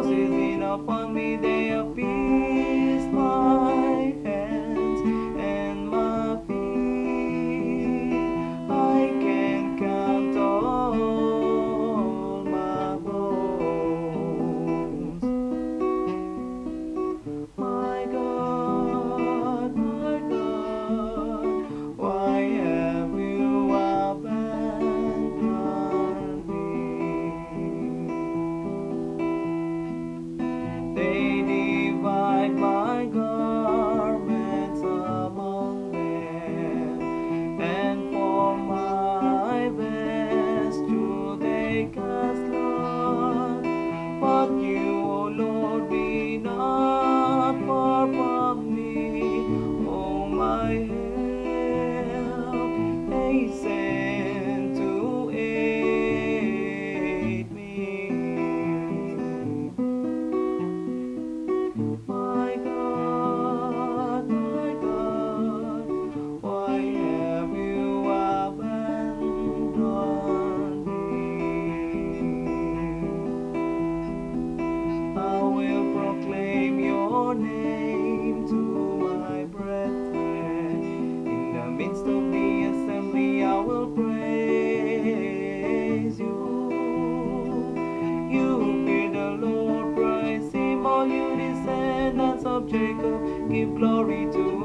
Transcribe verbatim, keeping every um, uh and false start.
seizing upon me, they have pierced my hands and my feet. I can count all my bones. My God, my God, why have you abandoned me? They divide my garments among them, and for my vesture they cast lot. But you, O Lord, be not far from me. O my help, hasten to aid me. My God, my God, why have you abandoned me? I will proclaim your name to my brethren. In the midst of the assembly I will praise you. You fear the Lord, praise him, all you descendants of Jacob, give glory to